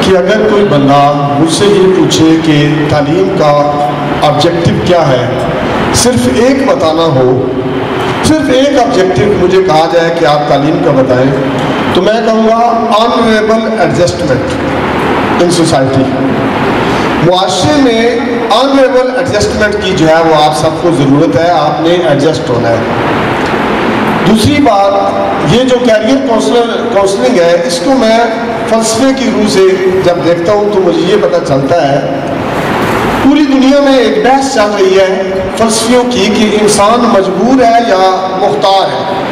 कि अगर कोई बंदा मुझसे ये पूछे कि तालीम का ऑब्जेक्टिव क्या है, सिर्फ एक बताना हो, सिर्फ एक ऑब्जेक्टिव मुझे कहा जाए कि आप तालीम का बताएं, तो मैं कहूँगा ऑनरेबल एडजस्टमेंट इन सोसाइटी। मुआशरे में ऑनरेबल एडजस्टमेंट की जो है वो आप सबको ज़रूरत है, आपने एडजस्ट होना है। दूसरी बात, ये जो कैरियर काउंसलिंग है, इसको मैं फ़लसफ़े की रूह से जब देखता हूँ तो मुझे ये पता चलता है पूरी दुनिया में एक बहस चल रही है फ़लसफियों की कि इंसान मजबूर है या मुख्तार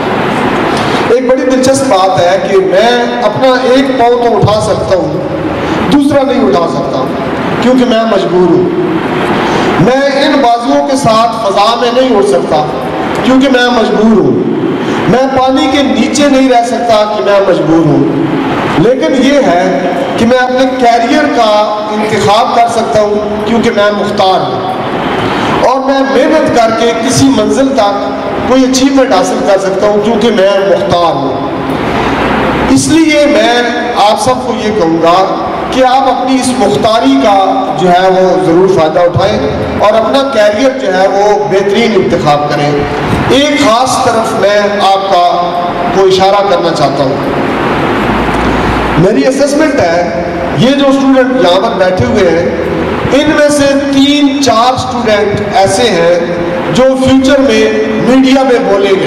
है। एक बड़ी दिलचस्प बात है कि मैं अपना एक पाँव तो उठा सकता हूँ, दूसरा नहीं उठा सकता क्योंकि मैं मजबूर हूँ। मैं इन बाजुओं के साथ फ़ज़ा में नहीं उड़ सकता क्योंकि मैं मजबूर हूँ। मैं पानी के नीचे नहीं रह सकता कि मैं मजबूर हूँ। लेकिन ये है कि मैं अपने कैरियर का इंतखाब कर सकता हूँ क्योंकि मैं मुख्तार हूँ। और मैं मेहनत करके किसी मंजिल तक कोई अचीवमेंट हासिल कर सकता हूँ क्योंकि मैं मुख्तार हूँ। इसलिए मैं आप सबको ये कहूँगा कि आप अपनी इस मुख्तारी का जो है वो ज़रूर फ़ायदा उठाएं और अपना कैरियर जो है वो बेहतरीन इंतखाब करें। एक ख़ास तरफ मैं आपका को इशारा करना चाहता हूँ। मेरी असेसमेंट है ये जो स्टूडेंट यहाँ पर बैठे हुए हैं, इनमें से 3-4 स्टूडेंट ऐसे हैं जो फ्यूचर में मीडिया में बोलेंगे।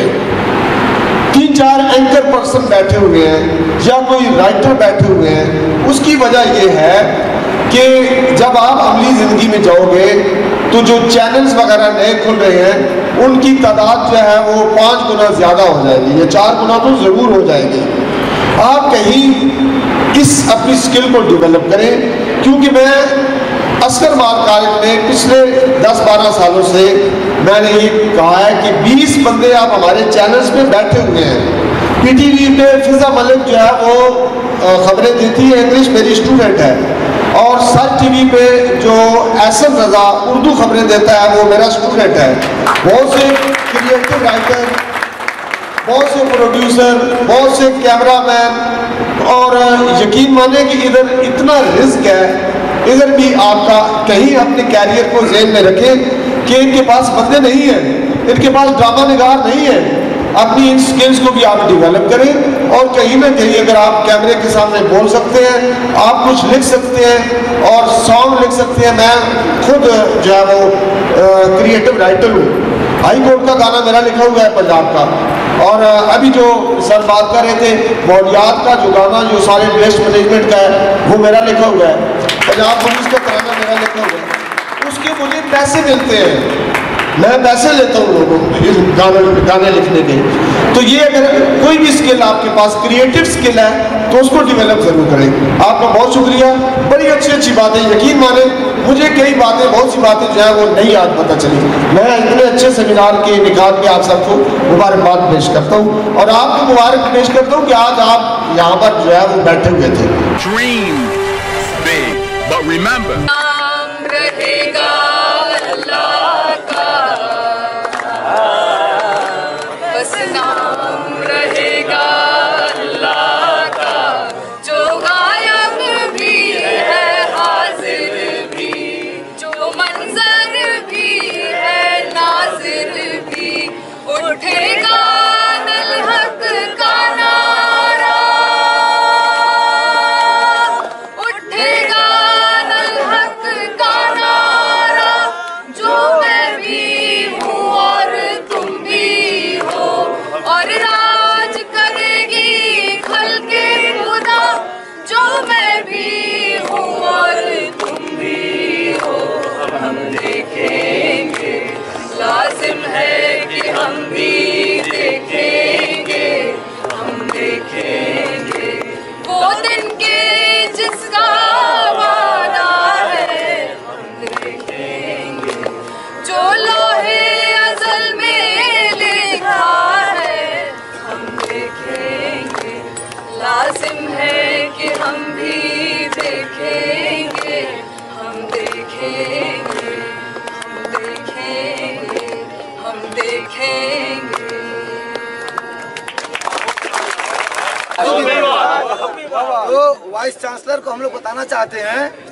3-4 एंकर पर्सन बैठे हुए हैं या कोई राइटर बैठे हुए हैं। उसकी वजह यह है कि जब आप अमली ज़िंदगी में जाओगे तो जो चैनल्स वगैरह नए खुल रहे हैं उनकी तादाद जो है वो 5 गुना ज़्यादा हो जाएगी या 4 गुना तो ज़रूर हो जाएगी। आप कहीं इस अपनी स्किल को डेवलप करें, क्योंकि मैं अस्कर माल कॉलेज में पिछले 10-12 सालों से मैंने ये कहा है कि 20 बंदे आप हमारे चैनल्स में बैठे हुए हैं। पीटीवी पे फिजा मलिक जो है वो खबरें देती है, इंग्लिश मेरी स्टूडेंट है। और सर टीवी पे जो एहसन रजा उर्दू खबरें देता है वो मेरा स्टूडेंट है। बहुत से क्रिएटिव राइटर, बहुत से प्रोड्यूसर, बहुत से कैमरामैन, और यकीन माने कि इधर इतना रिस्क है। इधर भी आपका कहीं अपने कैरियर को ज़हन में रखें कि इनके पास बंदे नहीं हैं, इनके पास ड्रामा निगार नहीं है। अपनी इन स्किल्स को भी आप डेवलप करें और कहीं ना कहीं अगर आप कैमरे के सामने बोल सकते हैं, आप कुछ लिख सकते हैं और सॉन्ग लिख सकते हैं। मैं खुद जो है वो क्रिएटिव राइटर हूँ। हाई कोर्ट का गाना मेरा लिखा हुआ है पंजाब का, और अभी जो सर बात कर रहे थे मौलियात का जो गाना जो सारे वेस्ट मैनेजमेंट का है वो मेरा लिखा हुआ है। पंजाब पुलिस का तराना मेरा लिखा हुआ है। उसके मुझे पैसे मिलते हैं, मैं पैसे लेता हूँ लोगों को गाने लिखने के। तो ये अगर कोई भी स्किल आपके पास क्रिएटिव स्किल है तो उसको डेवलप जरूर करें। आपका बहुत शुक्रिया, बड़ी अच्छी बातें। यकीन माने मुझे कई बातें, बहुत सी बातें जो है वो नहीं आज पता चली। मैं इतने अच्छे सेमिनार के निकाल के आप सबको मुबारकबाद पेश करता हूँ और आपको मुबारक पेश करता हूँ कि आज आप यहाँ पर जो है वो बैठे हुए थे। Dream big, but remember. Vice chancellor को हम लोग बताना चाहते हैं